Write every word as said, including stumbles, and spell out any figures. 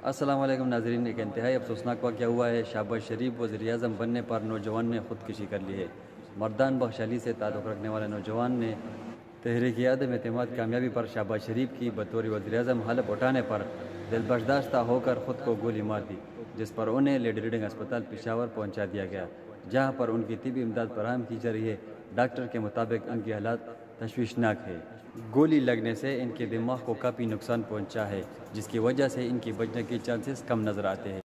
अस्सलाम वालेकुम नाज़रीन, एक इंतहाई अफसोसनाक वाक़या हुआ है। शहबाज शरीफ वज़ीर आज़म बनने पर नौजवान ने ख़ुदकुशी कर ली है। मर्दान बख्शाली से ताल्लुक़ रखने वाले नौजवान ने तहरीक अदम एतमाद कामयाबी पर शहबाज शरीफ की बतौर वज़ीर आज़म हलफ उठाने पर दिलबर्दाश्त होकर ख़ुद को गोली मार दी, जिस पर उन्हें लेडी रीडिंग अस्पताल पेशावर पहुँचा दिया गया, जहाँ पर उनकी तिबी इमदाद फराहम की जा रही है। डॉक्टर के मुताबिक उनकी हालत तशवीशनाक है। गोली लगने से इनके दिमाग को काफ़ी नुकसान पहुंचा है, जिसकी वजह से इनकी बचने के चांसेस कम नज़र आते हैं।